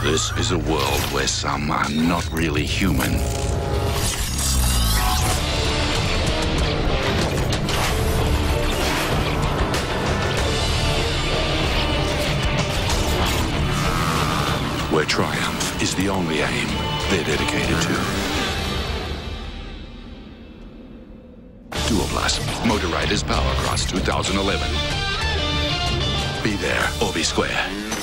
This is a world where some are not really human. Where triumph is the only aim they're dedicated to. Dual-Plus, Motor Riders Powercross 2011. Be there or be square.